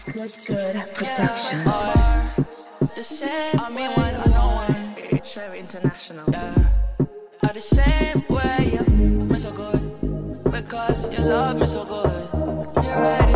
Good production. The same, I mean one, I know one. Show international. Yeah. Are the same way, yeah. Me so good because you love me so good. You're right.